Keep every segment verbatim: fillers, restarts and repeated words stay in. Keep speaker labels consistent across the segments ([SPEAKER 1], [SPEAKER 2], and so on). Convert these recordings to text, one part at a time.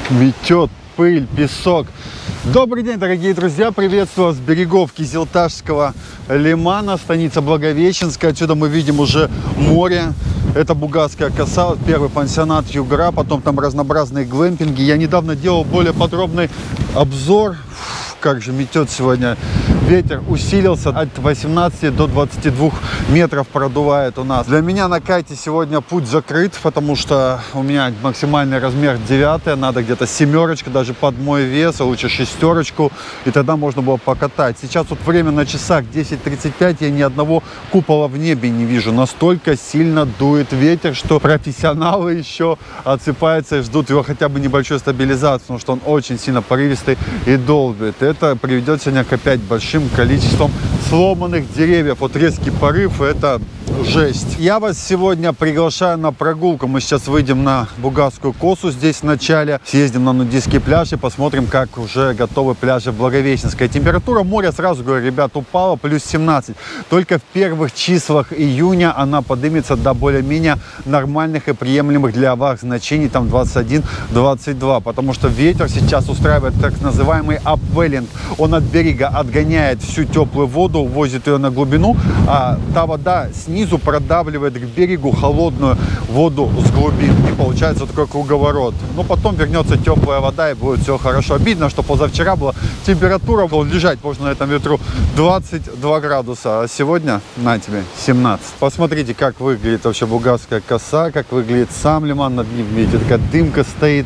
[SPEAKER 1] Метет пыль, песок. Добрый день, дорогие друзья! Приветствую вас с берегов Кизилташского лимана, станица Благовещенская. Отсюда мы видим уже море. Это Бугасская коса, первый пансионат Югра, потом там разнообразные глэмпинги. Я недавно делал более подробный обзор. Фу, как же метет сегодня. Ветер усилился, от восемнадцати до двадцати двух метров продувает у нас. Для меня на кайте сегодня путь закрыт, потому что у меня максимальный размер девятый, надо где-то семерочка, даже под мой вес, а лучше шестерочку, и тогда можно было покатать. Сейчас вот время на часах десять тридцать пять, я ни одного купола в небе не вижу. Настолько сильно дует ветер, что профессионалы еще отсыпаются и ждут его хотя бы небольшой стабилизации, потому что он очень сильно порывистый и долбит. Это приведет сегодня к опять большим количеством сломанных деревьев. Вот резкий порыв — это жесть. Я вас сегодня приглашаю на прогулку. Мы сейчас выйдем на Бугасскую косу здесь в начале, съездим на нудистский пляж и посмотрим, как уже готовы пляжи в Благовещенской. Температура моря, сразу говорю, ребят, упала плюс семнадцать. Только в первых числах июня она поднимется до более-менее нормальных и приемлемых для вас значений, там двадцать один — двадцать два, потому что ветер сейчас устраивает так называемый апвеллинг. Он от берега отгоняет всю теплую воду, увозит ее на глубину, а та вода снизу продавливает к берегу холодную воду с глубин. И получается такой круговорот. Но потом вернется теплая вода и будет все хорошо. Обидно, что позавчера была температура, лежать можно на этом ветру, двадцать два градуса, а сегодня, на тебе, семнадцать. Посмотрите, как выглядит вообще Бугасская коса, как выглядит сам лиман. Над ним, видите, такая дымка стоит.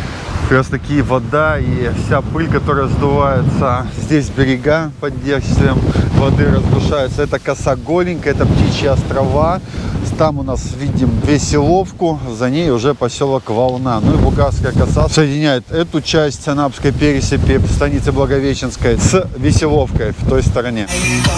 [SPEAKER 1] Как раз таки вода и вся пыль, которая сдувается. Здесь берега под действием воды разрушаются. Это коса голенькая, это Птичьи острова. Там у нас видим Веселовку, за ней уже поселок Волна. Ну и Бугасская коса соединяет эту часть Анапской пересыпи, станицы Благовещенской, с Веселовкой в той стороне.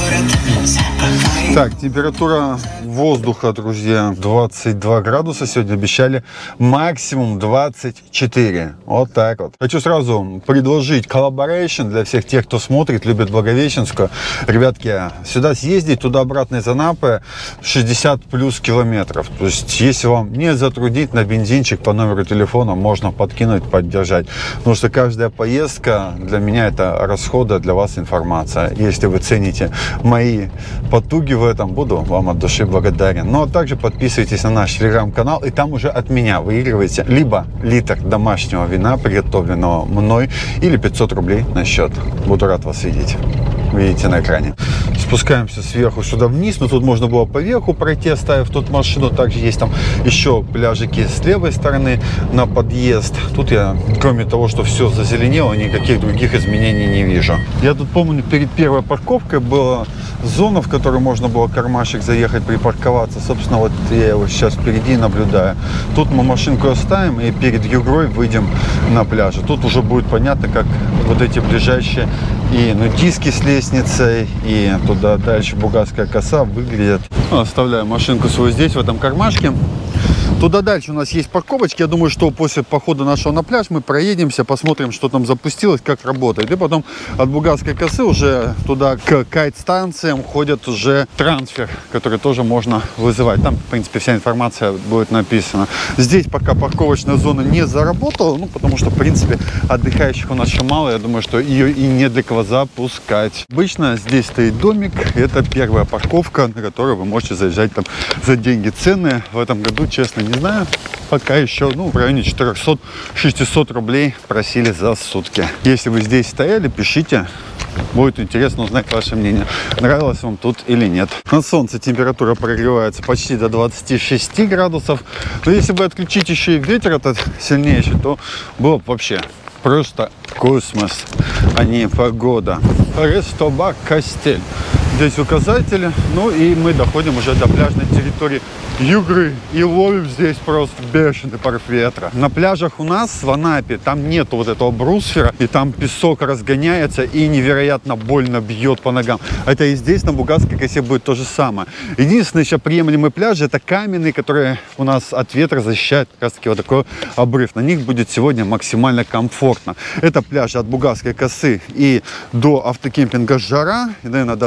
[SPEAKER 1] Так, температура воздуха, друзья, двадцать два градуса. Сегодня обещали максимум двадцать четыре. Вот так вот. Хочу сразу предложить коллаборейшн для всех тех, кто смотрит, любит Благовещенскую. Ребятки, сюда съездить, туда-обратно из Анапы шестьдесят плюс километров. То есть, если вам не затруднить, на бензинчик по номеру телефона можно подкинуть, поддержать. Потому что каждая поездка для меня — это расходы, для вас информация. Если вы цените мои потуги в этом, буду вам от души благодарен. Ну а также подписывайтесь на наш телеграм-канал, и там уже от меня выигрываете либо литр домашнего вина, приготовленного мной, или пятьсот рублей на счет. Буду рад вас видеть. Видите на экране. Спускаемся сверху сюда вниз, но тут можно было по верху пройти, оставив тут машину. Также есть там еще пляжики с левой стороны на подъезд. Тут я, кроме того, что все зазеленело, никаких других изменений не вижу. Я тут помню, перед первой парковкой была зона, в которую можно было кармашек заехать, припарковаться. Собственно, вот я его сейчас впереди наблюдаю. Тут мы машинку оставим и перед Югрой выйдем на пляже. Тут уже будет понятно, как вот эти ближайшие и нудистки с лестницей, и туда дальше Бугасская коса выглядят. Оставляю машинку свою здесь, в этом кармашке. Туда дальше у нас есть парковочки. Я думаю, что после похода нашего на пляж мы проедемся, посмотрим, что там запустилось, как работает. И потом от Бугасской косы уже туда к кайт-станциям ходит уже трансфер, который тоже можно вызывать. Там, в принципе, вся информация будет написана. Здесь пока парковочная зона не заработала, ну, потому что, в принципе, отдыхающих у нас еще мало. Я думаю, что ее и не для кого запускать. Обычно здесь стоит домик. Это первая парковка, на которую вы можете заезжать там за деньги. Цены в этом году, честно, не знаю, пока еще, ну, в районе четырёхсот-шестисот рублей просили за сутки. Если вы здесь стояли, пишите, будет интересно узнать ваше мнение, нравилось вам тут или нет. На солнце температура прогревается почти до двадцати шести градусов, но если бы отключить еще и ветер этот сильнейший, то было бы вообще просто космос, а не погода. Рестобак Костель. Здесь указатели, ну и мы доходим уже до пляжной территории Югры и ловим здесь просто бешеный порыв ветра. На пляжах у нас в Анапе там нету вот этого брусфера, и там песок разгоняется и невероятно больно бьет по ногам. Это и здесь на Бугасской косе будет то же самое. Единственный еще приемлемый пляж — это каменные, которые у нас от ветра защищают как раз таки вот такой обрыв. На них будет сегодня максимально комфортно. Это пляжи от Бугасской косы и до автокемпинга Жара, и, наверное, даже еще чуть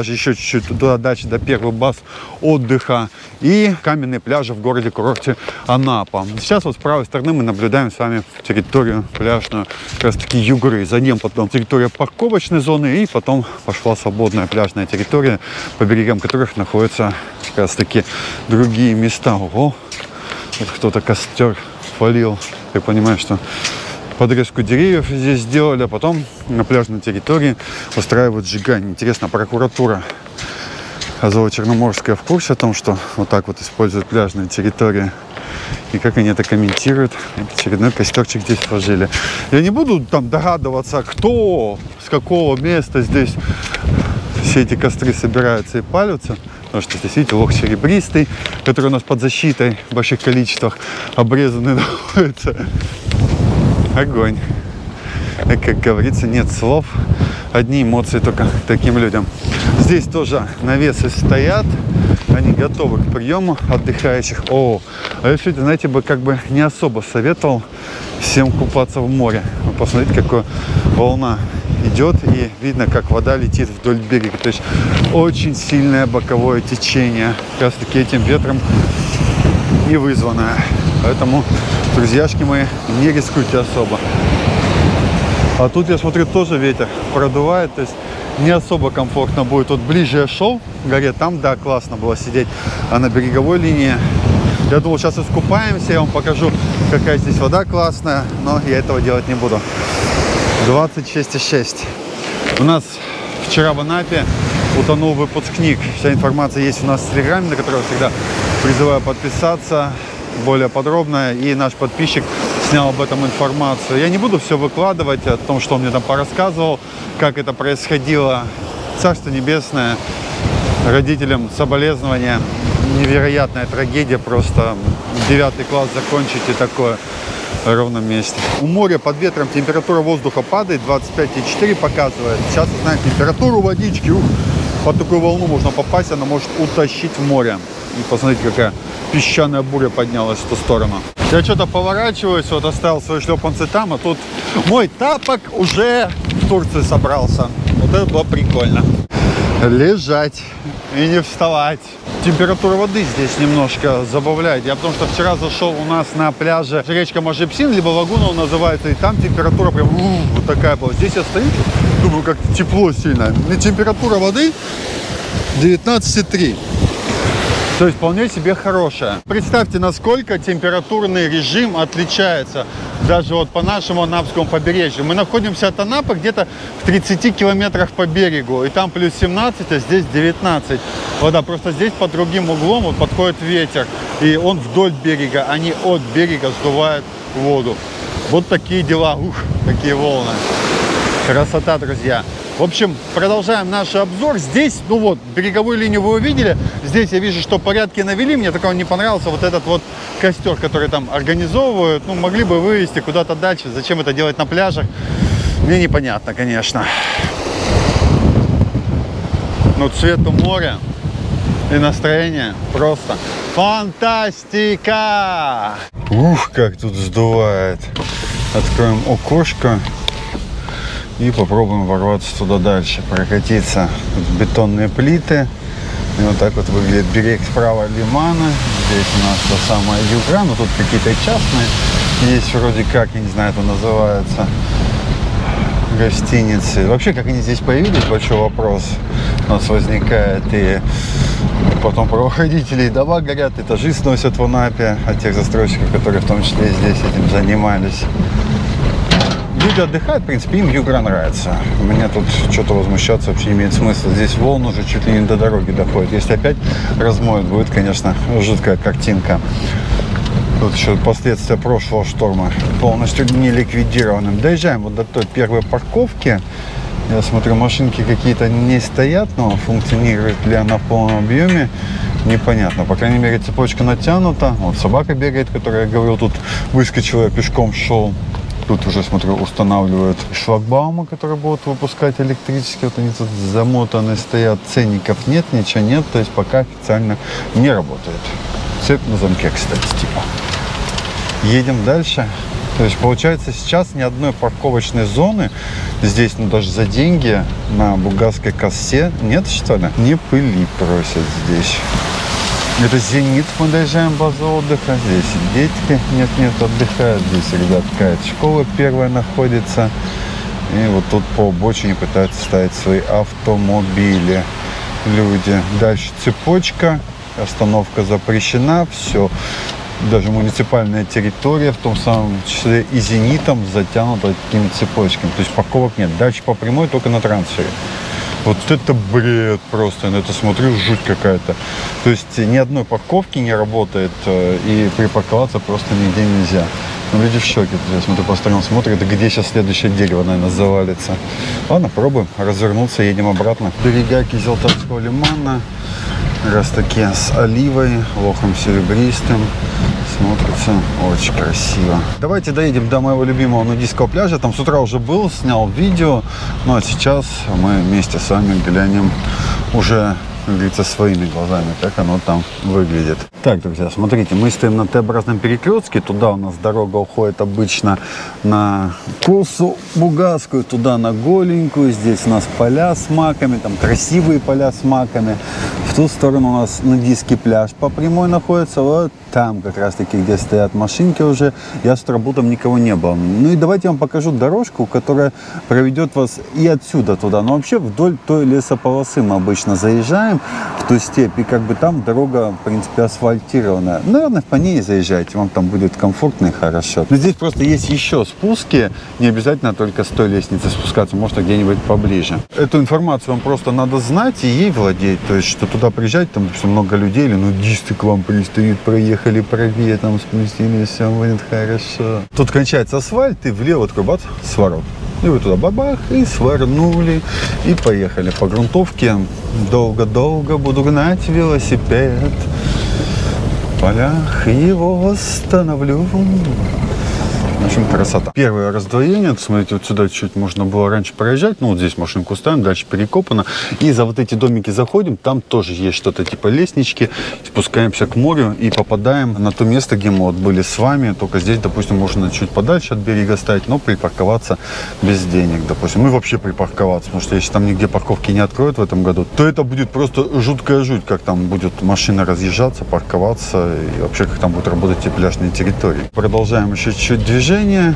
[SPEAKER 1] чуть-чуть туда дальше, до первых баз отдыха. И каменные пляжи в городе-курорте Анапа. Сейчас вот с правой стороны мы наблюдаем с вами территорию пляжную, как раз таки Югры. За ним потом территория парковочной зоны, и потом пошла свободная пляжная территория, по берегам которых находятся как раз таки другие места. Ого, вот кто-то костер полил. Я понимаю, что подрезку деревьев здесь сделали, а потом на пляжной территории устраивают сжигание. Интересно, прокуратура Азово-Черноморская в курсе о том, что вот так вот используют пляжные территории? И как они это комментируют? Очередной костерчик здесь сложили. Я не буду там догадываться, кто, с какого места здесь все эти костры собираются и палятся. Потому что здесь, видите, лох серебристый, который у нас под защитой в больших количествах обрезанный находится. Огонь. И, как говорится, нет слов, одни эмоции только таким людям. Здесь тоже навесы стоят, они готовы к приему отдыхающих. О, а я все-таки, знаете, бы как бы не особо советовал всем купаться в море. Вы посмотрите, какая волна идет, и видно, как вода летит вдоль берега. То есть очень сильное боковое течение, как раз таки этим ветром и вызванное. Поэтому, друзьяшки мои, не рискуйте особо. А тут, я смотрю, тоже ветер продувает, то есть не особо комфортно будет. Вот ближе я шел к горе, там, да, классно было сидеть, а на береговой линии я думал, сейчас искупаемся, я вам покажу, какая здесь вода классная, но я этого делать не буду. двадцать шесть и шесть. У нас вчера в Анапе утонул выпускник. Вся информация есть у нас в Телеграме, на который я всегда призываю подписаться более подробно. И наш подписчик снял об этом информацию. Я не буду все выкладывать о том, что он мне там порассказывал, как это происходило. Царство небесное, родителям соболезнования. Невероятная трагедия, просто девятый класс закончить и такое в ровном месте. У моря под ветром температура воздуха падает, двадцать пять и четыре показывает. Сейчас, знаете, температуру водички, ух, под такую волну можно попасть, она может утащить в море. И посмотрите, какая песчаная буря поднялась в ту сторону. Я что-то поворачиваюсь, вот оставил свои шлепанцы там, а тут мой тапок уже в Турции собрался. Вот это было прикольно. Лежать и не вставать. Температура воды здесь немножко забавляет. Я потому что вчера зашел у нас на пляже речка Можепсин, либо лагуна он называется, и там температура прям у, вот такая была. Здесь я стою, думаю, как тепло сильно. И температура воды девятнадцать и три. То есть вполне себе хорошая. Представьте, насколько температурный режим отличается даже вот по нашему Анапскому побережью. Мы находимся от Анапы где-то в тридцати километрах по берегу. И там плюс семнадцать, а здесь девятнадцать. Вода просто здесь под другим углом вот подходит ветер. И он вдоль берега, а не от берега сдувает воду. Вот такие дела. Ух, какие волны. Красота, друзья. В общем, продолжаем наш обзор. Здесь, ну вот, береговую линию вы увидели. Здесь я вижу, что порядки навели. Мне такого не понравился вот этот вот костер, который там организовывают. Ну, могли бы вывести куда-то дальше. Зачем это делать на пляжах? Мне непонятно, конечно. Но цвет у моря и настроение просто фантастика! Ух, как тут сдувает. Откроем окошко. И попробуем ворваться туда дальше, прокатиться. Тут бетонные плиты. И вот так вот выглядит берег справа лимана. Здесь у нас та самая Югра, но тут какие-то частные. Есть вроде как, я не знаю, это называется, гостиницы. Вообще, как они здесь появились, большой вопрос у нас возникает. И потом правоохранители и дома горят, этажи сносят в Анапе от тех застройщиков, которые в том числе и здесь этим занимались. Люди отдыхают, в принципе, им Югра нравится. Мне тут что-то возмущаться вообще не имеет смысла. Здесь волны уже чуть ли не до дороги доходят. Если опять размоют, будет, конечно, жуткая картинка. Тут еще последствия прошлого шторма полностью не ликвидированным. Доезжаем вот до той первой парковки. Я смотрю, машинки какие-то не стоят, но функционирует ли она в полном объеме, непонятно. По крайней мере, цепочка натянута. Вот собака бегает, которая, я говорил, тут выскочила, я пешком шел. Тут уже, смотрю, устанавливают шлагбаумы, которые будут выпускать электрические. Вот они тут замотаны стоят. Ценников нет, ничего нет. То есть пока официально не работает. Цепь на замке, кстати, типа. Едем дальше. То есть получается сейчас ни одной парковочной зоны здесь, ну даже за деньги на Бугасской косе нет, что ли? Не пыли просят здесь. Это «Зенит», мы доезжаем, база отдыха. Здесь детки нет-нет отдыхают. Здесь, ребят, какая-то школа первая находится. И вот тут по обочине пытаются ставить свои автомобили люди. Дальше цепочка. Остановка запрещена. Все. Даже муниципальная территория, в том самом числе и «Зенитом», затянута такими цепочками. То есть парковок нет. Дальше по прямой только на трансфере. Вот это бред просто, я на это смотрю, жуть какая-то. То есть ни одной парковки не работает, и припарковаться просто нигде нельзя. Ну, люди в шоке. Я смотрю, по сторонам смотрят, где сейчас следующее дерево, наверное, завалится. Ладно, пробуем развернуться, едем обратно. Берега Кизилтарского лимана, раз таки с оливой, лохом серебристым. Смотрится очень красиво. Давайте доедем до моего любимого нудистского пляжа. Там с утра уже был, снял видео. Ну а сейчас мы вместе с вами глянем уже, как говорится, своими глазами, как оно там выглядит. Так, друзья, смотрите, мы стоим на Т-образном перекрестке. Туда у нас дорога уходит обычно на косу Бугасскую, туда на голенькую. Здесь у нас поля с маками, там красивые поля с маками. В ту сторону у нас нудистский пляж по прямой находится. Вот там как раз таки, где стоят машинки уже. Я с утра был, там никого не было. Ну и давайте я вам покажу дорожку, которая проведет вас и отсюда туда. Но вообще вдоль той лесополосы мы обычно заезжаем в ту степь. И как бы там дорога, в принципе, асфальтированная. Наверное, по ней заезжайте, вам там будет комфортно и хорошо. Но здесь просто есть еще спуски. Не обязательно только с той лестницы спускаться, можно где-нибудь поближе. Эту информацию вам просто надо знать и ей владеть. То есть, что туда приезжать, там много людей, или нудисты к вам пристают, проехали правее, там спустились, все будет хорошо. Тут кончается асфальт, и влево такой бац, сворот. И вы туда бабах, и свернули, и поехали по грунтовке. Долго-долго буду гнать велосипед. В полях его остановлю. В общем, красота. Первое раздвоение. Смотрите, вот сюда чуть можно было раньше проезжать. Ну, вот здесь машинку ставим, дальше перекопано. И за вот эти домики заходим. Там тоже есть что-то типа лестнички. Спускаемся к морю и попадаем на то место, где мы вот были с вами. Только здесь, допустим, можно чуть подальше от берега ставить, но припарковаться без денег, допустим. Ну, и вообще припарковаться. Потому что если там нигде парковки не откроют в этом году, то это будет просто жуткая жуть, как там будет машина разъезжаться, парковаться. И вообще, как там будут работать и пляжные территории. Продолжаем еще чуть-чуть движение.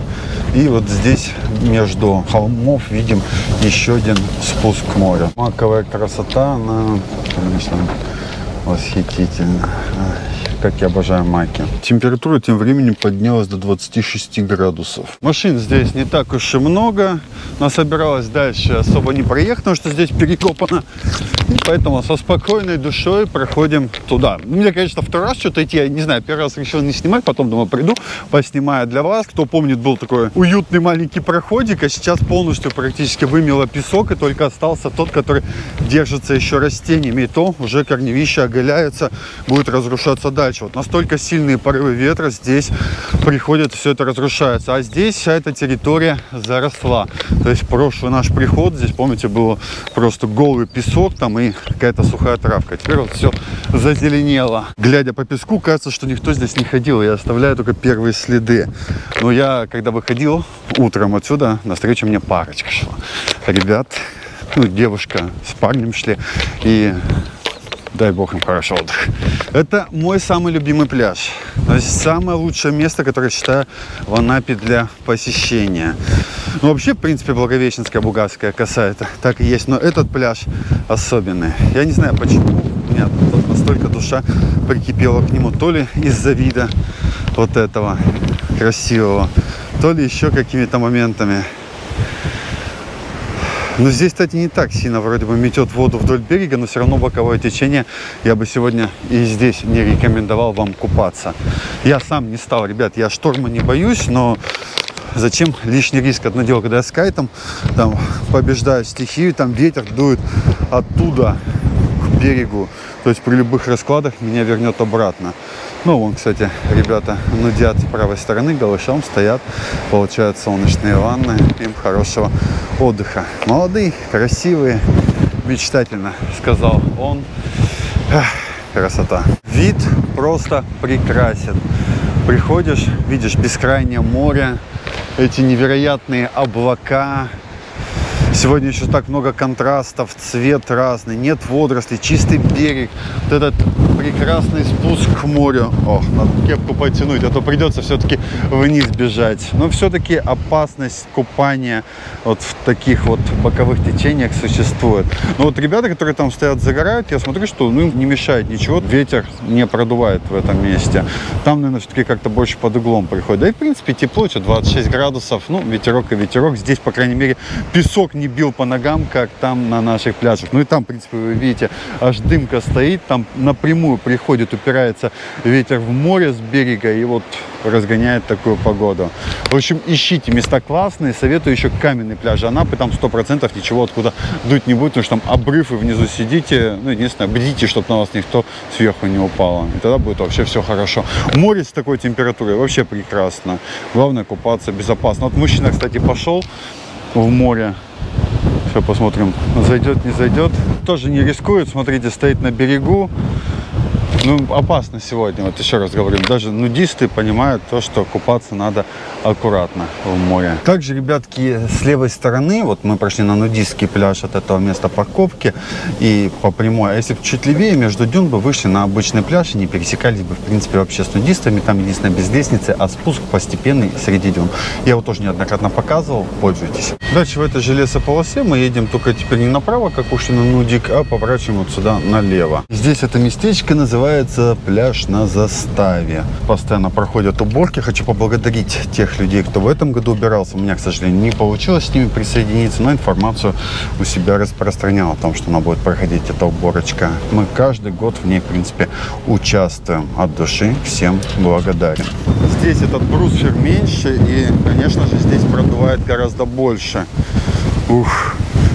[SPEAKER 1] И вот здесь между холмов видим еще один спуск к морю. Маковая красота, она, конечно, восхитительна. Как я обожаю маки. Температура тем временем поднялась до двадцати шести градусов. Машин здесь не так уж и много. Но собиралась дальше особо не проехать, потому что здесь перекопано. И поэтому со спокойной душой проходим туда. Мне, конечно, второй раз что-то идти, я не знаю, первый раз решил не снимать, потом, думаю, приду, поснимаю для вас. Кто помнит, был такой уютный маленький проходик, а сейчас полностью практически вымело песок, и только остался тот, который держится еще растениями. И то уже корневища оголяются, будет разрушаться дальше. Вот настолько сильные порывы ветра здесь приходят, все это разрушается. А здесь вся эта территория заросла. То есть прошлый наш приход, здесь, помните, было просто голый песок там и какая-то сухая травка. Теперь вот все зазеленело. Глядя по песку, кажется, что никто здесь не ходил. Я оставляю только первые следы. Но я, когда выходил утром отсюда, навстречу мне парочка шла. Ребят, ну, девушка с парнем шли. И дай бог им хорошо отдых. Это мой самый любимый пляж. То есть самое лучшее место, которое считаю в Анапе для посещения. Ну, вообще, в принципе, Благовещенская, Бугасская коса это так и есть. Но этот пляж особенный. Я не знаю, почему у меня настолько душа прикипела к нему. То ли из-за вида вот этого красивого, то ли еще какими-то моментами. Но здесь, кстати, не так сильно вроде бы метет воду вдоль берега, но все равно боковое течение. Я бы сегодня и здесь не рекомендовал вам купаться. Я сам не стал, ребят, я шторма не боюсь, но зачем лишний риск? Одно дело, когда я с кайтом там побеждаю стихию, там ветер дует оттуда к берегу. То есть при любых раскладах меня вернет обратно. Ну, вон, кстати, ребята нудят с правой стороны, голышом стоят, получают солнечные ванны, им хорошего отдыха. Молодые, красивые, мечтательно, сказал он. Эх, красота. Вид просто прекрасен. Приходишь, видишь бескрайнее море, эти невероятные облака. Сегодня еще так много контрастов, цвет разный, нет водорослей, чистый берег. Вот этот прекрасный спуск к морю. О, надо кепку потянуть, а то придется все-таки вниз бежать. Но все-таки опасность купания вот в таких вот боковых течениях существует. Но вот ребята, которые там стоят, загорают, я смотрю, что ну, им не мешает ничего. Ветер не продувает в этом месте. Там, наверное, все-таки как-то больше под углом приходит. Да и, в принципе, тепло, что двадцать шесть градусов. Ну, ветерок и ветерок. Здесь, по крайней мере, песок не бил по ногам, как там на наших пляжах. Ну и там, в принципе, вы видите, аж дымка стоит, там напрямую приходит, упирается ветер в море с берега и вот разгоняет такую погоду. В общем, ищите места классные, советую еще каменный пляж Анапы, там сто процентов ничего откуда дуть не будет, потому что там обрыв, и внизу сидите, ну, единственное, бдите, чтобы на вас никто сверху не упало, и тогда будет вообще все хорошо. Море с такой температурой вообще прекрасно, главное купаться безопасно. Вот мужчина, кстати, пошел в море. Сейчас посмотрим, зайдет, не зайдет. Тоже не рискует, смотрите, стоит на берегу. Ну, опасно сегодня, вот еще раз говорим, даже нудисты понимают то, что купаться надо аккуратно в море. Также, ребятки, с левой стороны, вот мы прошли на нудистский пляж от этого места парковки и по прямой, а если бы чуть левее, между дюн бы вышли на обычный пляж и не пересекались бы, в принципе, вообще с нудистами, там единственное без лестницы, а спуск постепенный среди дюн. Я его тоже неоднократно показывал, пользуйтесь. Дальше в этой же лесополосе мы едем только теперь не направо, как ушли на нудик, а поворачиваем вот сюда налево. Здесь это местечко называется пляж на заставе. Постоянно проходят уборки. Хочу поблагодарить тех людей, кто в этом году убирался. У меня, к сожалению, не получилось с ними присоединиться, но информацию у себя распространял о том, что она будет проходить эта уборочка. Мы каждый год в ней, в принципе, участвуем от души. Всем благодарен. Здесь этот бруствер меньше и, конечно же, здесь продувает гораздо больше. Ух.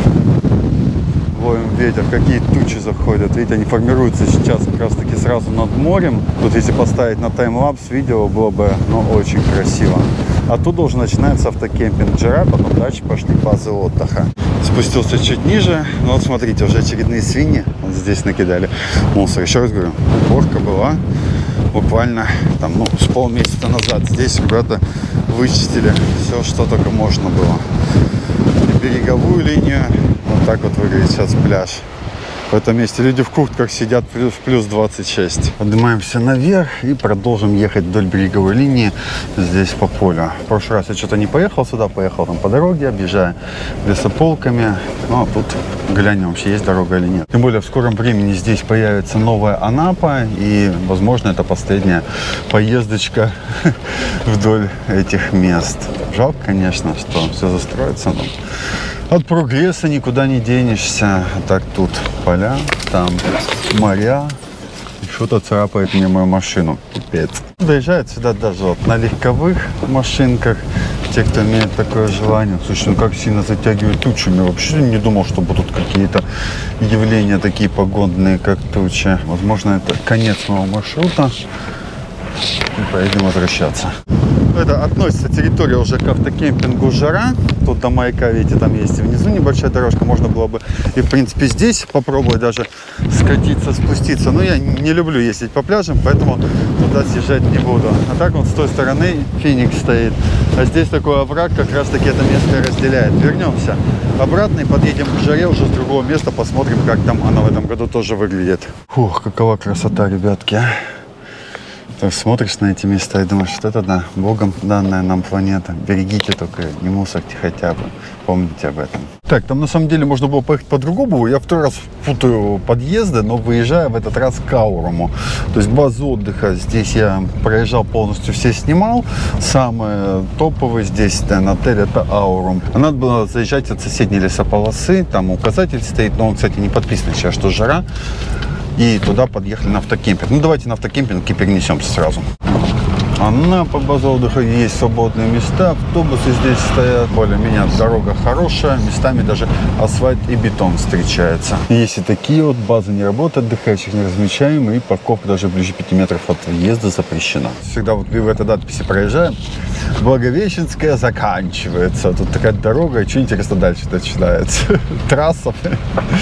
[SPEAKER 1] Ловим ветер, какие тучи заходят. Видите, они формируются сейчас как раз таки сразу над морем. Тут если поставить на таймлапс видео, было бы, ну, очень красиво. Оттуда уже начинается автокемпинг Джира, потом дальше пошли базы отдыха. Спустился чуть ниже, ну вот смотрите, уже очередные свиньи вот здесь накидали мусор. Еще раз говорю, уборка была буквально там, ну, с полмесяца назад. Здесь ребята вычистили все, что только можно было. И береговую линию. Вот так вот выглядит сейчас пляж. В этом месте люди в куртках сидят в плюс двадцать шесть. Поднимаемся наверх и продолжим ехать вдоль береговой линии здесь по полю. В прошлый раз я что-то не поехал сюда, поехал там по дороге, объезжая лесополками. Ну, а тут глянем, вообще есть дорога или нет. Тем более в скором времени здесь появится новая Анапа, и, возможно, это последняя поездочка вдоль этих мест. Жалко, конечно, что все застроится, но от прогресса никуда не денешься. Так, тут поля, там моря. Что-то царапает мне мою машину. Пипец. Доезжают сюда даже вот на легковых машинках. Те, кто имеет такое желание. Слушай, ну как сильно затягивает тучами. Вообще не думал, что будут какие-то явления такие погодные, как тучи. Возможно, это конец моего маршрута. И поедем возвращаться. Это относится территория уже к автокемпингу Жара. Тут до маяка, видите, там есть и внизу небольшая дорожка. Можно было бы и, в принципе, здесь попробовать даже скатиться, спуститься. Но я не люблю ездить по пляжам, поэтому туда съезжать не буду. А так вот с той стороны Феникс стоит. А здесь такой овраг, как раз таки это место разделяет. Вернемся обратно и подъедем к Жаре уже с другого места. Посмотрим, как там она в этом году тоже выглядит. Фух, какова красота, ребятки, а! Так смотришь на эти места и думаешь, что это, да, Богом данная нам планета. Берегите только, не мусорьте хотя бы. Помните об этом. Так, там на самом деле можно было поехать по-другому. Я второй раз путаю подъезды, но выезжаю в этот раз к Ауруму. То есть базу отдыха здесь я проезжал полностью, все снимал. Самый топовый здесь, наверное, отель — это Аурум. Надо было заезжать от соседней лесополосы. Там указатель стоит, но он, кстати, не подписан сейчас, что Жара. И туда подъехали на автокемпинг. Ну, давайте на автокемпинг и перенесемся сразу. Анапа, база отдыха, есть свободные места. Автобусы здесь стоят. Более-менее дорога хорошая. Местами даже асфальт и бетон встречается. Есть и такие вот базы не работают, отдыхающих не размещаем. И парковка даже ближе пяти метров от въезда запрещена. Всегда вот в этой надписи проезжаем. Благовещенская заканчивается. Тут такая дорога. И что интересно дальше начинается? Трасса.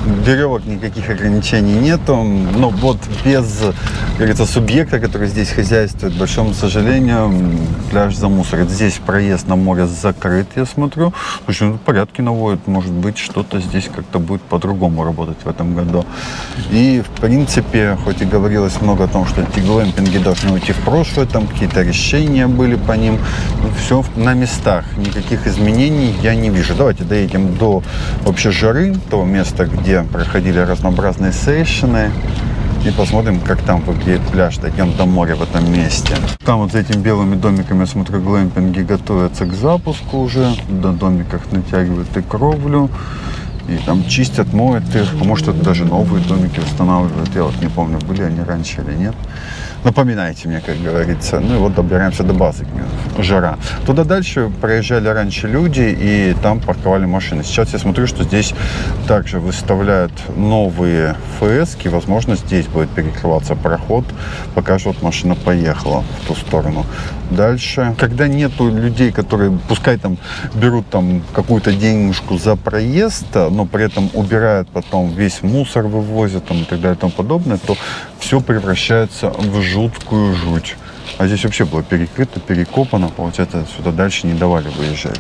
[SPEAKER 1] веревок никаких ограничений нету. Но вот без, как говорится, субъекта, который здесь хозяйствует, к большому сожалению, пляж замусорит. Здесь проезд на море закрыт, я смотрю. В общем, порядки наводят. Может быть, что-то здесь как-то будет по-другому работать в этом году. И, в принципе, хоть и говорилось много о том, что эти глэмпинги должны уйти в прошлое, там какие-то решения были по ним, все на местах. Никаких изменений я не вижу. Давайте доедем до вообще жары, того места, где проходили разнообразные сейшены, и посмотрим, как там выглядит пляж. Дойдем до моря в этом месте. Там вот за этими белыми домиками, я смотрю, глэмпинги готовятся к запуску уже. На домиках натягивают и кровлю, и там чистят, моют их. А может, это даже новые домики устанавливают. Я вот не помню, были они раньше или нет. Напоминайте мне, как говорится. Ну и вот добираемся до базы. Жара. Туда дальше проезжали раньше люди, и там парковали машины. Сейчас я смотрю, что здесь также выставляют новые ФСки. Возможно, здесь будет перекрываться проход, пока же вот машина поехала в ту сторону. Дальше, когда нету людей, которые, пускай там берут там какую-то денежку за проезд, но при этом убирают потом весь мусор, вывозят там и так далее и тому подобное, то все превращается в жуткую жуть. А здесь вообще было перекрыто, перекопано, получается, сюда дальше не давали выезжать.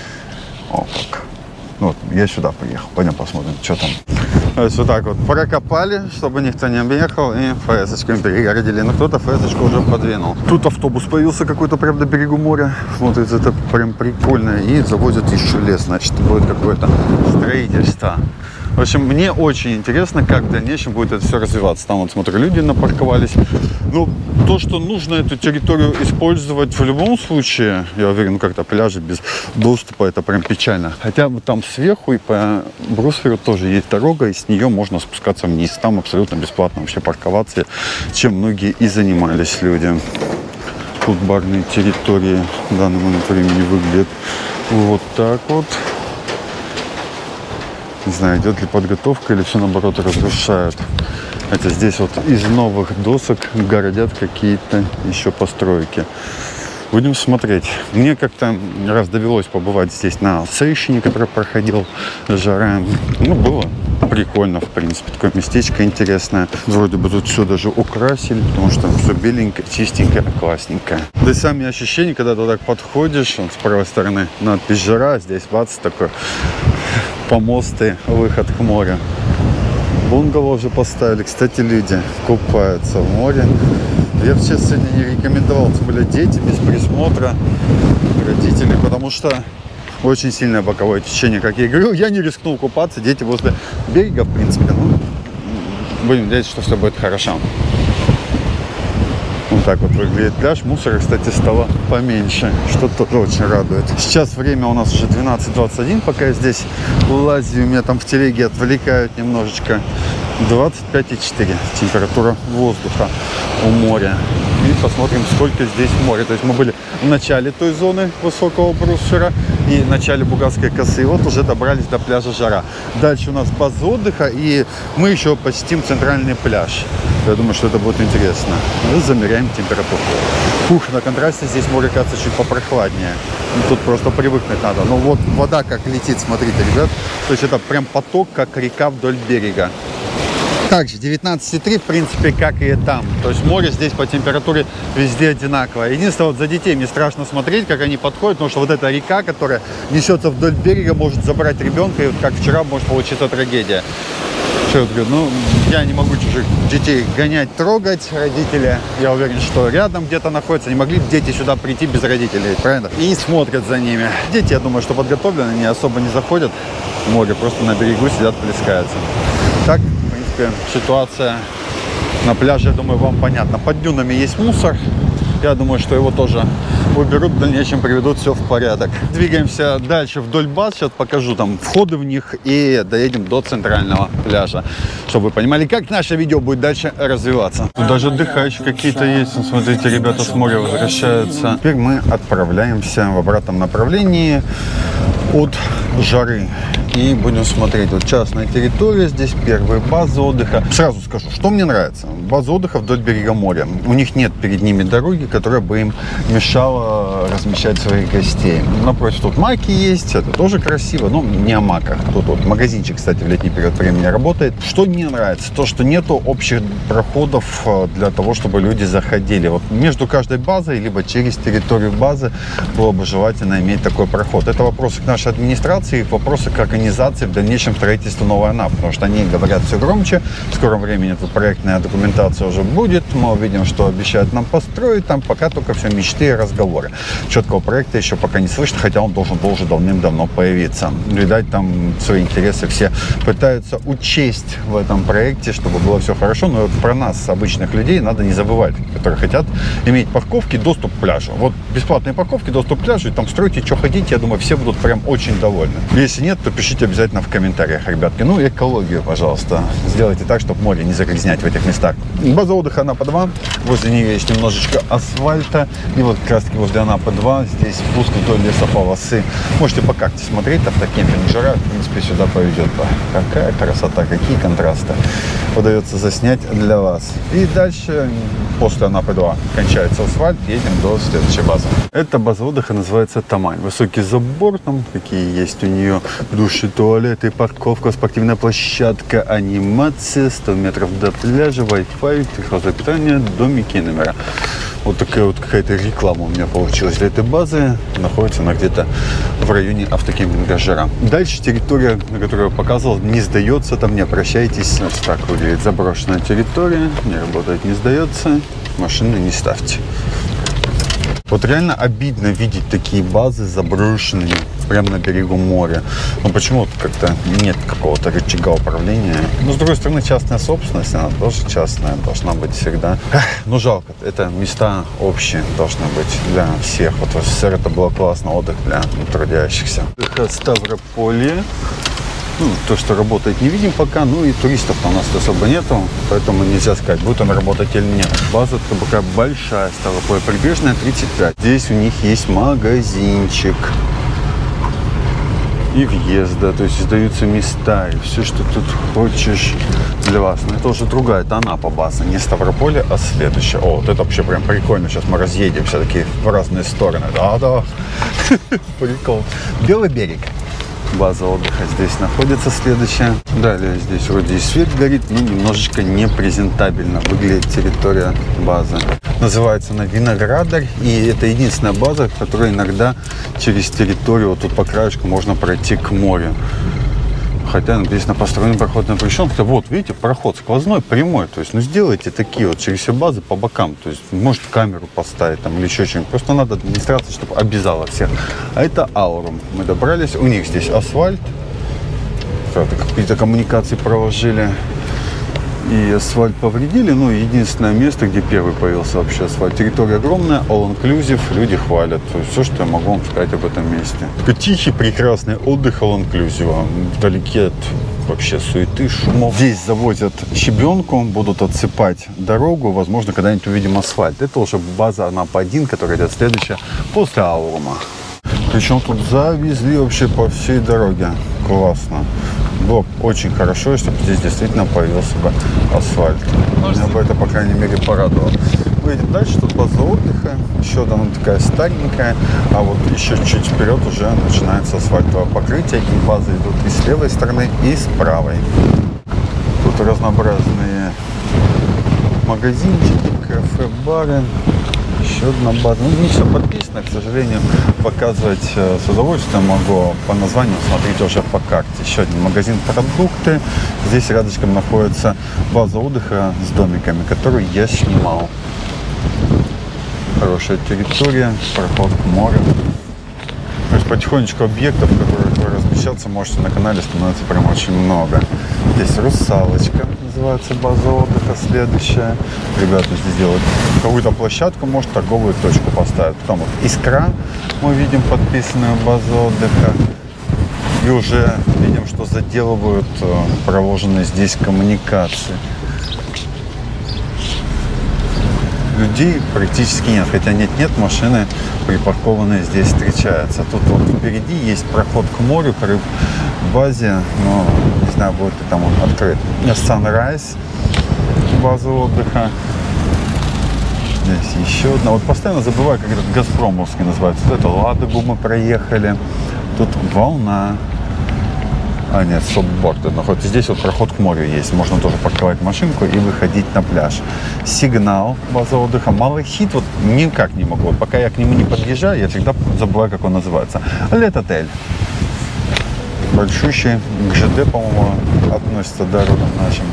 [SPEAKER 1] О, как. Ну, вот, я сюда поехал. Пойдем посмотрим, что там. То есть вот так вот прокопали, чтобы никто не объехал, и ФСочками перегородили. Но кто-то ФСочку уже подвинул. Тут автобус появился какой-то прямо до берегу моря. Смотрится это прям прикольно. И завозят еще лес, значит, будет какое-то строительство. В общем, мне очень интересно, как в дальнейшем будет это все развиваться. Там вот, смотрю, люди напарковались. Ну, то, что нужно эту территорию использовать в любом случае, я уверен, как-то пляжи без доступа, это прям печально. Хотя бы там сверху и по брусверу тоже есть дорога, и с нее можно спускаться вниз. Там абсолютно бесплатно вообще парковаться, чем многие и занимались люди. Тут барные территории в данный момент времени выглядят вот так вот. Не знаю, идет ли подготовка или все наоборот разрушают. Хотя здесь вот из новых досок городят какие-то еще постройки. Будем смотреть. Мне как-то раз довелось побывать здесь на сейшене, который проходил жара. Ну, было прикольно, в принципе. Такое местечко интересное. Вроде бы тут все даже украсили, потому что все беленькое, чистенькое, классненькое. Да и сами ощущения, когда ты так подходишь, вот с правой стороны надпись «Жара», здесь бац, такой помосты, выход к морю. Бунгало уже поставили. Кстати, люди купаются в море. Я бы сейчас сегодня не рекомендовал, тем более дети без присмотра родителей, потому что очень сильное боковое течение, как я и говорил. Я не рискнул купаться, дети возле берега, в принципе. Ну, будем надеяться, что все будет хорошо. Вот так вот выглядит пляж. Мусора, кстати, стало поменьше, что тоже очень радует. Сейчас время у нас уже двенадцать двадцать один, пока я здесь лазю, меня там в телеге отвлекают немножечко. двадцать пять и четыре температура воздуха у моря. И посмотрим, сколько здесь моря. То есть мы были в начале той зоны высокого брусфера и в начале Бугатской косы. И вот уже добрались до пляжа Жара. Дальше у нас база отдыха, и мы еще посетим центральный пляж. Я думаю, что это будет интересно. Мы замеряем температуру. Фух, на контрасте здесь море, кажется, чуть попрохладнее. Тут просто привыкнуть надо. Но вот вода как летит, смотрите, ребят. То есть это прям поток, как река вдоль берега. Также девятнадцать и три, в принципе, как и там. То есть море здесь по температуре везде одинаковое. Единственное, вот за детей мне страшно смотреть, как они подходят, потому что вот эта река, которая несется вдоль берега, может забрать ребенка, и вот как вчера может получиться трагедия. Что я говорю, ну, я не могу чужих детей гонять, трогать, родители, я уверен, что рядом где-то находятся, не могли дети сюда прийти без родителей, правильно? И смотрят за ними. Дети, я думаю, что подготовлены, они особо не заходят в море, просто на берегу сидят, плескаются. Так, ситуация на пляже, я думаю, вам понятна. Под дюнами есть мусор. Я думаю, что его тоже уберут, в дальнейшем приведут все в порядок. Двигаемся дальше вдоль баз. Сейчас покажу там входы в них и доедем до центрального пляжа, чтобы вы понимали, как наше видео будет дальше развиваться. Тут даже отдыхающие какие-то есть. Смотрите, ребята с моря возвращаются. Теперь мы отправляемся в обратном направлении от жары. И будем смотреть. Вот частная территория, здесь первая база отдыха. Сразу скажу, что мне нравится. База отдыха вдоль берега моря. У них нет перед ними дороги, которая бы им мешала размещать своих гостей. Напротив тут маки есть, это тоже красиво, но не о маках. Тут вот магазинчик, кстати, в летний период времени работает. Что мне нравится? То, что нету общих проходов для того, чтобы люди заходили. Вот между каждой базой, либо через территорию базы было бы желательно иметь такой проход. Это вопросы к нашей администрации, вопросы к организации в дальнейшем строительства Новой Анапы, потому что они говорят все громче. В скором времени эта проектная документация уже будет. Мы увидим, что обещают нам построить. Там пока только все мечты и разговоры. Четкого проекта еще пока не слышно, хотя он должен был уже давным-давно появиться. Видать, там свои интересы все пытаются учесть в этом проекте, чтобы было все хорошо. Но вот про нас, обычных людей, надо не забывать, которые хотят иметь парковки, доступ к пляжу. Вот бесплатные парковки, доступ к пляжу, и там стройте, что хотите. Я думаю, все будут прям очень довольны. Если нет, то пишите обязательно в комментариях, ребятки. Ну и экологию, пожалуйста. Сделайте так, чтобы море не загрязнять в этих местах. База отдыха Анапа два. Возле нее есть немножечко асфальта. И вот как раз таки возле Анапы два здесь спуск вдоль лесополосы. Можете по карте смотреть. Автокемпинг жара, в принципе, сюда поведет. Какая красота, какие контрасты. Удается заснять для вас. И дальше, после Анапы два, кончается асфальт. Едем до следующей базы. Эта база отдыха называется Тамань. Высокий забор, там какие есть у нее души, туалеты, парковка, спортивная площадка, анимация, сто метров до пляжа, Wi-Fi, технология питания, домики и номера. Вот такая вот какая-то реклама у меня получилась для этой базы. Находится она где-то в районе автокемпинга Жара. Дальше территория, на которую я показывал, не сдается, там не обращайтесь. Значит, так выглядит заброшенная территория, не работает, не сдается, машины не ставьте. Вот реально обидно видеть такие базы заброшенные прямо на берегу моря. Но почему-то как-то нет какого-то рычага управления. Но с другой стороны, частная собственность, она тоже частная, должна быть всегда. Ну жалко, это места общие должны быть для всех. Вот в СССР это было классно, отдых для трудящихся. Ставрополье. Ну, то, что работает, не видим пока. Ну и туристов-то у нас особо нету, поэтому нельзя сказать, будет он работать или нет. База такая большая, Ставрополье прибрежная, тридцать пять. Здесь у них есть магазинчик и въезд, да, то есть сдаются места и все, что тут хочешь для вас. Но это уже другая, это Анапа база, не Ставрополье, а следующая. О, вот это вообще прям прикольно, сейчас мы разъедемся такие в разные стороны. Да-да, прикол. Белый берег. База отдыха здесь находится следующая. Далее здесь вроде и свет горит, но немножечко непрезентабельно выглядит территория базы. Называется она Виноградарь, и это единственная база, которая иногда через территорию, вот тут по краешку можно пройти к морю. Хотя написано построен проход на причем. Хотя вот, видите, проход сквозной, прямой. То есть, ну, сделайте такие вот через все базы по бокам. То есть, можете камеру поставить там или еще что-нибудь. Просто надо администрация, чтобы обязала всех. А это Аурум. Мы добрались. У них здесь асфальт. Какие-то коммуникации проложили. И асфальт повредили. Ну, единственное место, где первый появился вообще асфальт. Территория огромная, all-inclusive, люди хвалят. То есть все, что я могу вам сказать об этом месте. Такой тихий, прекрасный отдых all-inclusive. Вдалеке от вообще суеты, шумов. Здесь завозят щебенку, будут отсыпать дорогу. Возможно, когда-нибудь увидим асфальт. Это уже база Анапа один, которая идет следующая после Аурума. Причем тут завезли вообще по всей дороге. Классно. Было очень хорошо, если бы здесь действительно появился бы асфальт. Меня бы это, по крайней мере, порадовало. Мы идем дальше, тут база отдыха. Еще она такая старенькая, а вот еще чуть вперед уже начинается асфальтовое покрытие. И базы идут и с левой стороны, и с правой. Тут разнообразные магазинчики, кафе, бары. Еще одна база. Ну, не все подписано, к сожалению. Показывать э, с удовольствием могу по названию. Смотрите уже по карте. Еще один магазин продукты. Здесь рядышком находится база отдыха с домиками, которую я снимал. Хорошая территория, проход к морю. То есть потихонечку объектов, которые вы размещаться можете на канале, становится прям очень много. Здесь Русалочка, называется база отдыха, следующая. Ребята здесь делают какую-то площадку, может торговую точку поставить. Потом вот Искра, мы видим подписанную базу отдыха. И уже видим, что заделывают проложенные здесь коммуникации. Людей практически нет, хотя нет-нет, машины припаркованные здесь встречаются. Тут вот впереди есть проход к морю, к базе, но не знаю, будет ли там он открыт. Sunrise, база отдыха. Здесь еще одна. Вот постоянно забываю, как этот Газпромовский называется. Вот это Ладогу мы проехали. Тут Волна. А, нет, Сопборд находится. Здесь вот проход к морю есть. Можно тоже парковать машинку и выходить на пляж. Сигнал, база отдыха. Малахит вот никак не могу. Вот пока я к нему не подъезжаю, я всегда забываю, как он называется. Лет-отель. Большущий. К ЖД, по-моему, относится дорогам нашим.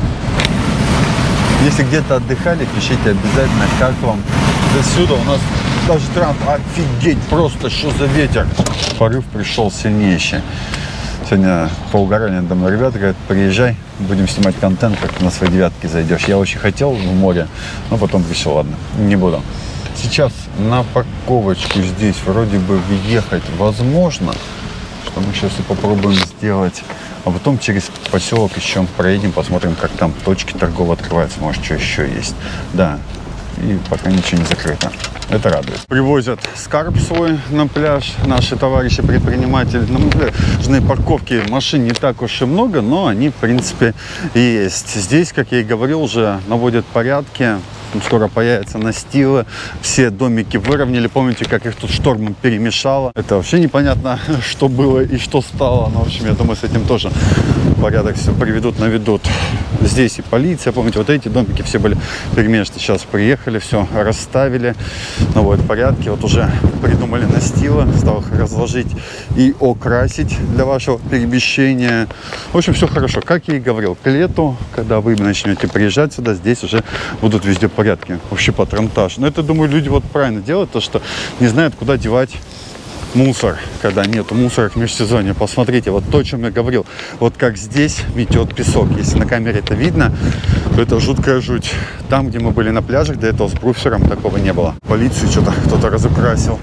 [SPEAKER 1] Если где-то отдыхали, пишите обязательно, как вам до сюда. У нас даже транспорт, офигеть, просто что за ветер. Порыв пришел сильнейший. Сегодня поугарали надо мной ребята, говорят, приезжай, будем снимать контент, как на свои девятки зайдешь. Я очень хотел в море, но потом решил, ладно, не буду. Сейчас на парковочку здесь вроде бы въехать возможно, что мы сейчас и попробуем сделать. А потом через поселок еще проедем, посмотрим, как там точки торговые открываются. Может, что еще есть. Да, и пока ничего не закрыто. Это радует. Привозят скарб свой на пляж наши товарищи-предприниматели. На пляжной парковке машин не так уж и много, но они, в принципе, есть. Здесь, как я и говорил, уже наводят порядки. Скоро появятся настилы, все домики выровняли. Помните, как их тут штормом перемешало? Это вообще непонятно, что было и что стало. Но, в общем, я думаю, с этим тоже порядок все приведут, наведут. Здесь и полиция, помните, вот эти домики все были перемешаны. Сейчас приехали, все расставили, наводят порядки. Вот уже придумали настилы, стал их разложить и окрасить для вашего перемещения. В общем, все хорошо. Как я и говорил, к лету, когда вы начнете приезжать сюда, здесь уже будут везде порядке, вообще патронтаж. Но это, думаю, люди вот правильно делают, то что не знают, куда девать мусор, когда нету мусора в межсезонье. Посмотрите, вот то, о чем я говорил, вот как здесь метет песок. Если на камере это видно, то это жуткая жуть. Там, где мы были на пляжах, до этого с бруфером такого не было. Полицию что-то кто-то разукрасил.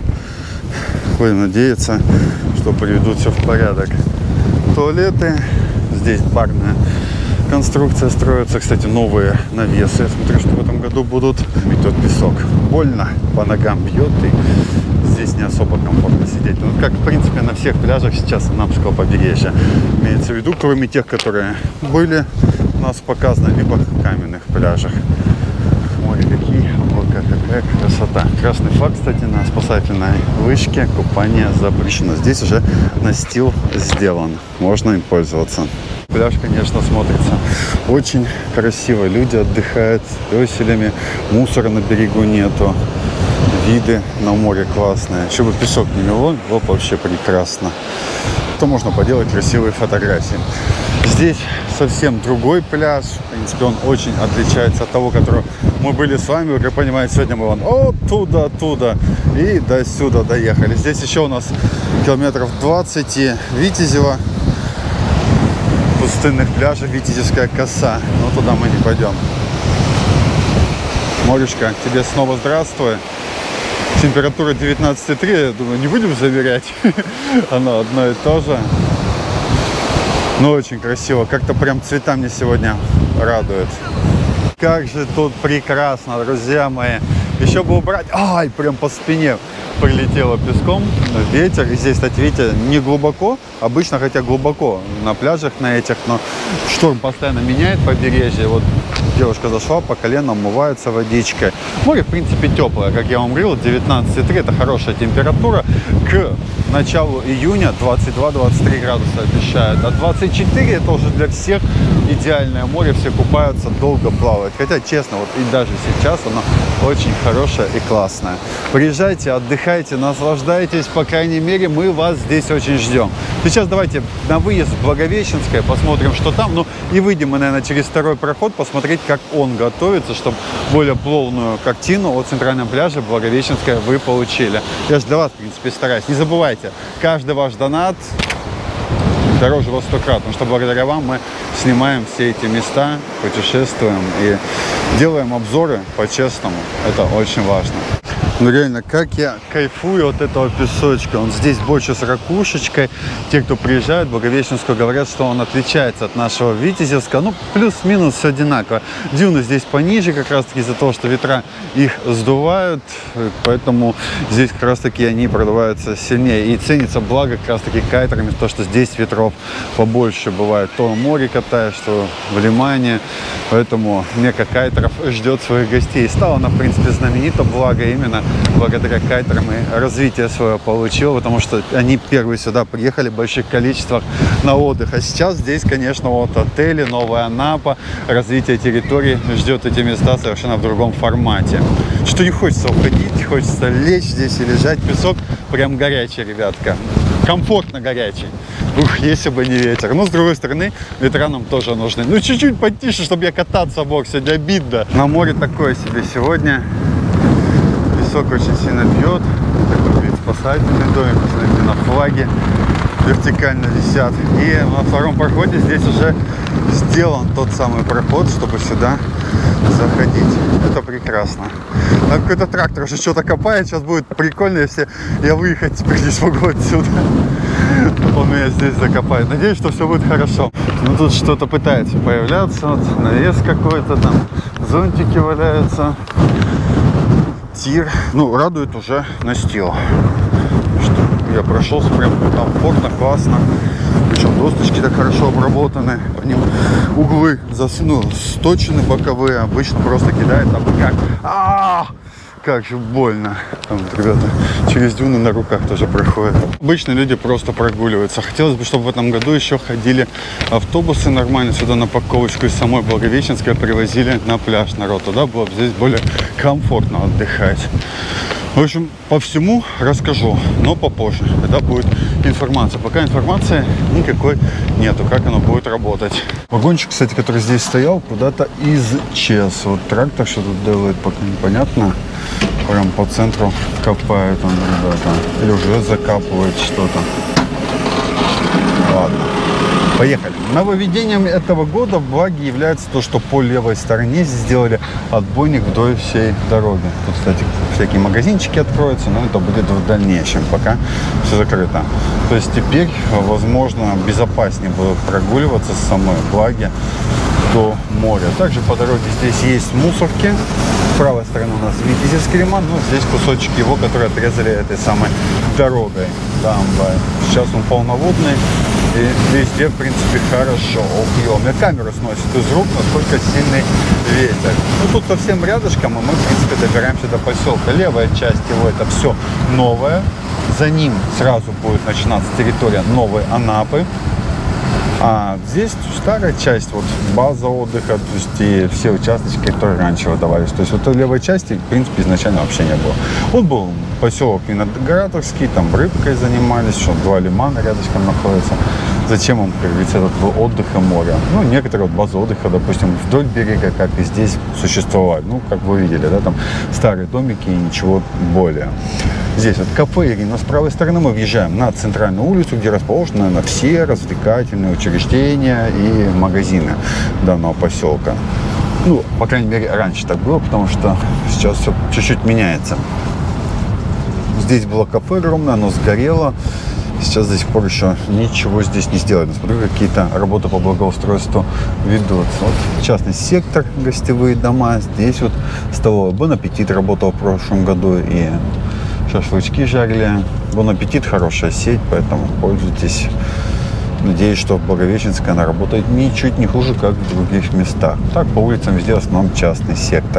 [SPEAKER 1] Будем надеяться, что приведут все в порядок. Туалеты, здесь барная конструкция строится. Кстати, новые навесы. Я смотрю, что в этом году будут. Метет песок. Больно по ногам бьет, и здесь не особо комфортно сидеть. Ну, как, в принципе, на всех пляжах сейчас Анапского побережья. Имеется в виду, кроме тех, которые были у нас показаны, либо каменных пляжах. Море какие, облака, какая красота. Красный флаг, кстати, на спасательной вышке. Купание запрещено. Здесь уже настил сделан. Можно им пользоваться. Пляж, конечно, смотрится очень красиво. Люди отдыхают с веселями. Мусора на берегу нету. Виды на море классные. Еще бы песок не мело, было бы вообще прекрасно. То можно поделать красивые фотографии. Здесь совсем другой пляж. В принципе, он очень отличается от того, который мы были с вами. Вы как понимаете, сегодня мы вон оттуда, оттуда и до сюда доехали. Здесь еще у нас километров двадцать и Витязево. Пустынных пляжей, Витязевская коса. Но туда мы не пойдем. Морюшка, тебе снова здравствуй. Температура девятнадцать и три, я думаю, не будем заверять. Оно одно и то же. Но очень красиво. Как-то прям цвета мне сегодня радует. Как же тут прекрасно, друзья мои. Еще бы убрать. Ай, прям по спине прилетело песком. Ветер. И здесь, кстати, видите, не глубоко. Обычно, хотя глубоко на пляжах на этих, но шторм постоянно меняет побережье. Вот девушка зашла, по колено умывается водичкой. Море, в принципе, теплое. Как я вам говорил, девятнадцать и три это хорошая температура. К началу июня двадцать два — двадцать три градуса обещают. А двадцать четыре это уже для всех идеальное море. Все купаются, долго плавают. Хотя, честно, вот и даже сейчас оно очень хорошее и классное. Приезжайте, отдыхайте, наслаждайтесь. По крайней мере, мы вас здесь очень ждем. Сейчас давайте на выезд в Благовещенское, посмотрим, что там. Ну и выйдем мы, наверное, через второй проход, посмотреть, как он готовится, чтобы более полную картину о центральном пляже Благовещенское вы получили. Я же для вас, в принципе, стараюсь. Не забывайте, каждый ваш донат дороже во сто крат, потому что благодаря вам мы снимаем все эти места, путешествуем и делаем обзоры по-честному. Это очень важно. Ну реально, как я кайфую от этого песочка. Он здесь больше с ракушечкой. Те, кто приезжает в Благовещенскую, говорят, что он отличается от нашего Витязевска. Ну, плюс-минус все одинаково. Дюны здесь пониже, как раз-таки из-за того, что ветра их сдувают. Поэтому здесь как раз-таки они продуваются сильнее. И ценится благо как раз-таки кайтерами, то, что здесь ветров побольше бывает. То в море катаешь, что в Лимане. Поэтому мека кайтеров ждет своих гостей. Стала она, в принципе, знаменита, благо именно благодаря кайтерам и развитие свое получил, потому что они первые сюда приехали в больших количествах на отдых. А сейчас здесь, конечно, вот отели, Новая Анапа, развитие территории ждет эти места совершенно в другом формате. Что не хочется уходить, хочется лечь здесь и лежать. Песок прям горячий, ребятка. Комфортно горячий. Ух, если бы не ветер. Но, с другой стороны, ветра нам тоже нужны. Ну, чуть-чуть потише, чтобы я кататься мог. Сегодня обидно. На море такое себе сегодня. Песок очень сильно бьет. Такой вид спасательный домик. Посмотрите, на флаге вертикально висят. И на втором проходе здесь уже сделан тот самый проход, чтобы сюда заходить. Это прекрасно. Там какой-то трактор уже что-то копает. Сейчас будет прикольно, если я выехать теперь не смогу отсюда. Он меня здесь закопает. Надеюсь, что все будет хорошо. Ну, тут что-то пытается появляться. Вот навес какой-то там. Зонтики валяются. Тир. Ну, радует уже настил. Что я прошелся прям комфортно, классно. Причем досточки так хорошо обработаны. По ним углы зас... ну, сточены боковые. Обычно просто кидает, а как... А-а-а! Как же больно. Там вот ребята через дюны на руках тоже проходят. Обычно люди просто прогуливаются. Хотелось бы, чтобы в этом году еще ходили автобусы нормально сюда на парковочку из самой Благовещенской, привозили на пляж народ. Тогда было бы здесь более комфортно отдыхать. В общем, по всему расскажу, но попозже, когда будет информация. Пока информации никакой нету, как оно будет работать. Вагончик, кстати, который здесь стоял, куда-то исчез. Вот трактор что тут делает, пока непонятно. Прям по центру копает он, ребята. Или уже закапывает что-то. Ладно. Поехали. Нововведением этого года в Благе является то, что по левой стороне здесь сделали отбойник вдоль всей дороги. Тут, кстати, всякие магазинчики откроются, но это будет в дальнейшем, пока все закрыто. То есть теперь, возможно, безопаснее будет прогуливаться с самой Благи до моря. Также по дороге здесь есть мусорки. С правой стороны у нас Витязевский Лиман, ну здесь кусочек его, который отрезали этой самой дорогой. Там, сейчас он полноводный. И везде, в принципе, хорошо. Ох, у меня камеру сносит из рук, насколько сильный ветер. Ну, тут совсем рядышком, и мы, в принципе, добираемся до поселка. Левая часть его, это все новое. За ним сразу будет начинаться территория Новой Анапы. А здесь старая часть, вот база отдыха, то есть и все участочки, которые раньше выдавались. То есть вот в левой части, в принципе, изначально вообще не было. Вот был поселок Виноградовский, там рыбкой занимались, что два лимана рядышком находятся. Зачем им, как говорится, этот был отдых и море? Ну, некоторые вот базы отдыха, допустим, вдоль берега, как и здесь, существовали. Ну, как вы видели, да, там старые домики и ничего более. Здесь вот кафе Ирина. С правой стороны мы въезжаем на центральную улицу, где расположены, наверное, все развлекательные учреждения и магазины данного поселка. Ну, по крайней мере, раньше так было, потому что сейчас все чуть-чуть меняется. Здесь было кафе огромное, оно сгорело. Сейчас до сих пор еще ничего здесь не сделали. Смотрю, какие-то работы по благоустройству ведутся. Вот частный сектор, гостевые дома. Здесь вот столовая Бон Аппетит работал в прошлом году. И шашлычки жарили. Бон Аппетит хорошая сеть, поэтому пользуйтесь. Надеюсь, что в Благовещенской она работает ничуть не хуже, как в других местах. Так, по улицам везде в основном частный сектор.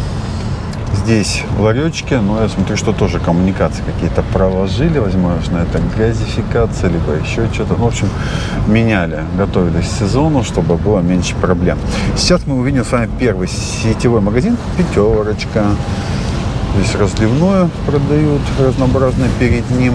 [SPEAKER 1] Здесь ларечки, но я смотрю, что тоже коммуникации какие-то проложили, возможно, это газификация, либо еще что-то. В общем, меняли, готовились к сезону, чтобы было меньше проблем. Сейчас мы увидим с вами первый сетевой магазин «Пятерочка». Здесь разливное продают разнообразное перед ним.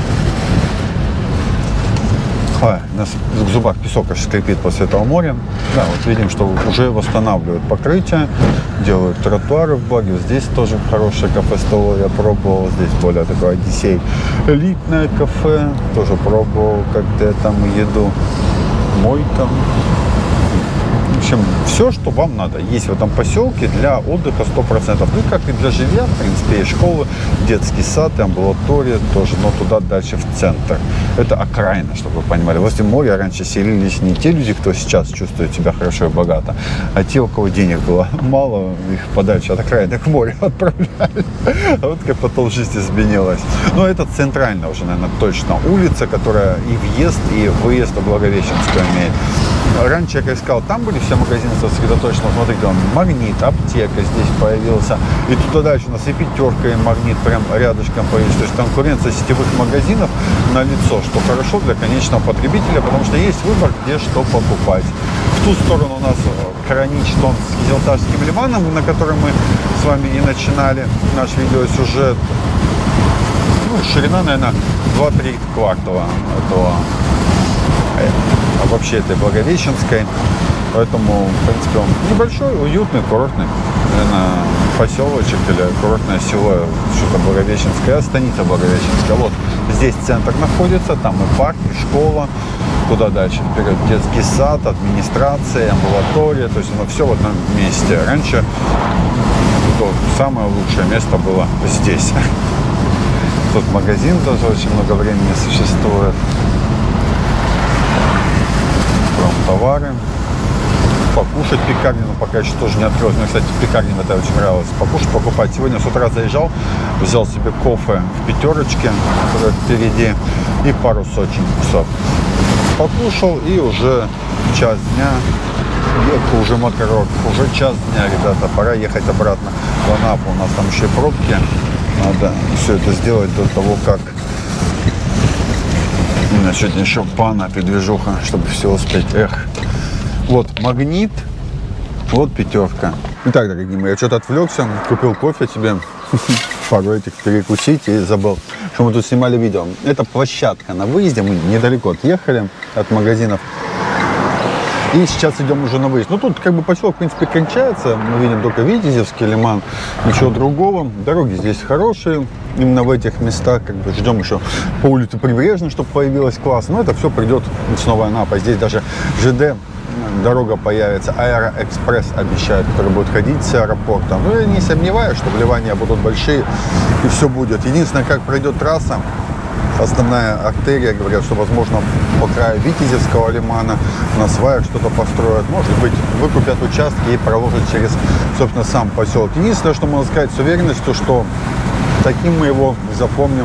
[SPEAKER 1] А, у нас в зубах песок аж скрипит после этого моря. Да, вот видим, что уже восстанавливают покрытие, делают тротуары в Благе. Здесь тоже хорошее кафе-столовое я пробовал. Здесь более такой Одиссей. Элитное кафе. Тоже пробовал как-то там еду. Мой там. общем, все, что вам надо, есть в этом поселке для отдыха сто процентов. Ну, как и для жилья, в принципе, и школы, детский сад, и амбулатория тоже, но туда дальше в центр. Это окраина, чтобы вы понимали. Возле моря раньше селились не те люди, кто сейчас чувствует себя хорошо и богато, а те, у кого денег было мало, их подальше от окраины к морю отправляли. А вот как потом жизнь изменилась. Но это центральная уже, наверное, точно улица, которая и въезд, и выезд в Благовещенскую имеет. Раньше, как я сказал, там были все магазины сосредоточены. Смотрите, он Магнит, аптека здесь появился. И туда дальше у нас и Пятерка, и Магнит прям рядышком появились. То есть конкуренция сетевых магазинов на лицо, что хорошо для конечного потребителя, потому что есть выбор, где что покупать. В ту сторону у нас граничит он с Кизилташским лиманом, на котором мы с вами и начинали наш видеосюжет. Ну, ширина, наверное, два-три квартала этого, а вообще этой Благовещенской. Поэтому, в принципе, он небольшой, уютный, курортный, наверное, поселочек или курортное село, что-то Благовещенское, станица Благовещенская. Вот здесь центр находится, там и парк, и школа. Туда дальше вперед детский сад, администрация, амбулатория, то есть оно все в одном месте. Раньше то самое лучшее место было здесь. Тут магазин тоже очень много времени существует. Промтовары. Покушать пекарню, но пока еще тоже не открылась. Мне, кстати, пекарня это очень нравилось. Покушать, покупать. Сегодня с утра заезжал, взял себе кофе в Пятерочке, которая впереди, и пару сотен часов. Покушал, и уже час дня, ехал уже Макаров, уже час дня, ребята, пора ехать обратно в Анапу. У нас там еще и пробки. Надо все это сделать до того, как... У меня сегодня еще по Анапе движуха, чтобы все успеть. Эх. Вот Магнит, вот Пятерка. Итак, дорогие мои, я что-то отвлекся, купил кофе себе, пару этих перекусить и забыл, что мы тут снимали видео. Это площадка на выезде, мы недалеко отъехали от магазинов. И сейчас идем уже на выезд. Ну, тут как бы поселок, в принципе, кончается. Мы видим только Витязевский лиман, ничего другого. Дороги здесь хорошие. Именно в этих местах как бы ждем еще по улице Прибрежной, чтобы появилась класс. Но это все придет с Новой Анапой. Здесь даже ЖД дорога появится. Аэроэкспресс обещают, который будет ходить с аэропорта. Но я не сомневаюсь, что вливания будут большие и все будет. Единственное, как пройдет трасса, основная артерия, говорят, что, возможно, по краю Витязевского лимана на сваях что-то построят. Может быть, выкупят участки и проложат через, собственно, сам поселок. Единственное, что можно сказать с уверенностью, что таким мы его запомним,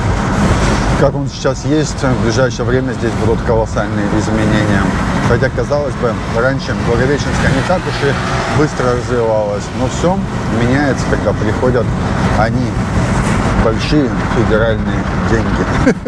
[SPEAKER 1] как он сейчас есть. В ближайшее время здесь будут колоссальные изменения. Хотя, казалось бы, раньше Благовещенская не так уж и быстро развивалась. Но все меняется, когда приходят они, большие федеральные деньги.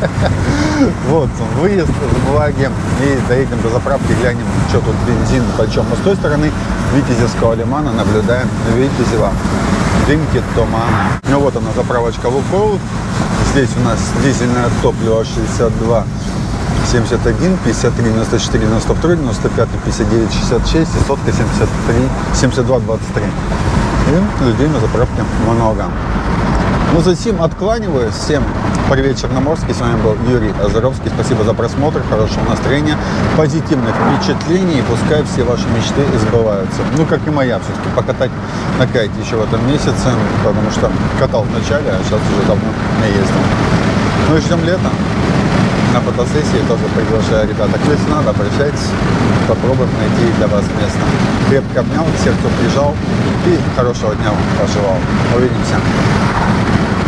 [SPEAKER 1] Вот он, выезд в Благе. И доедем до заправки, глянем, что тут бензин почем. Но с той стороны Витязевского лимана наблюдаем Витязева. Дымки тумана. Ну вот она, заправочка Лукойл. Здесь у нас дизельное топливо шестьдесят два семьдесят один, пятьдесят три девяносто четыре девяносто два, девяносто пять пятьдесят девять шестьдесят шесть и сотка семьдесят три семьдесят два двадцать три. И людей на заправке много. Ну, затем откланиваюсь. Всем привет, Черноморский. С вами был Юрий Озеровский. Спасибо за просмотр, хорошего настроения, позитивных впечатлений. И пускай все ваши мечты сбываются. Ну, как и моя, все-таки покатать на кайте еще в этом месяце, потому что катал в начале, а сейчас уже давно не ездил. Ну и ждем лета. На фотосессии тоже приглашаю, ребята. Если надо, обращайтесь, попробуем найти для вас место. Крепко обнял, всех, кто прижал, и хорошего дня вам пожелал. Увидимся.